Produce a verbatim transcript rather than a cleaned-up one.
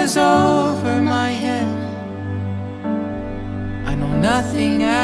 stars over my head. I know nothing else